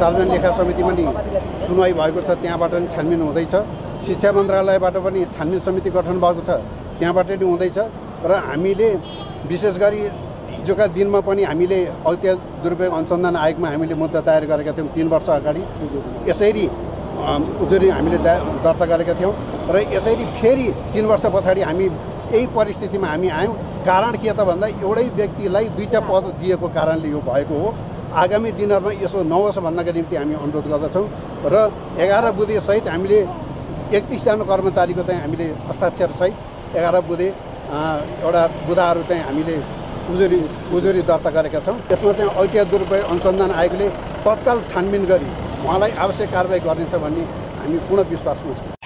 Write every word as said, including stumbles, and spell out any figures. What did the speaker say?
सार्वजनिक लेखा समितिमा नि सुनवाई भएको छ, त्यहाँबाट पनि छानबिन हुँदैछ। शिक्षा मन्त्रालयबाट पनि छानबिन समिति गठन भएको छ, त्यहाँबाट पनि हुँदैछ। र हामीले विशेष गरी हिजोका दिनमा पनि हामीले औद्योगिक दुरुपयोग अनुसन्धान आयोगमा हामीले मुद्दा दायर गरेका थियौँ तीन वर्ष अगाडि। यसरी उजुरी हामीले दर्ता गरेका थियौँ र यसरी फेरि तीन वर्ष पछाडि हामी यही परिस्थितिमा हामी आयौँ। कारण के त भन्दा एउटै व्यक्तिलाई दुईवटा पद दिएको कारणले यो भएको हो। आगामी दिनहरूमा यसो नहोस् भन्नका निम्ति हामी अनुरोध गर्दछौँ र एघार बुँदेसहित हामीले एकतिसजना कर्मचारीको चाहिँ हामीले हस्ताक्षरसहित एघार बुँदे एउटा बुँदाहरू चाहिँ हामीले उजुरी उजुरी दर्ता गरेका छौँ। त्यसमा चाहिँ औद्योगिक दुरुपयोग अनुसन्धान आयोगले तत्काल छानबिन गरी उहाँलाई आवश्यक कारबाही गर्नेछ भन्ने हामी पूर्ण विश्वासमा छौँ।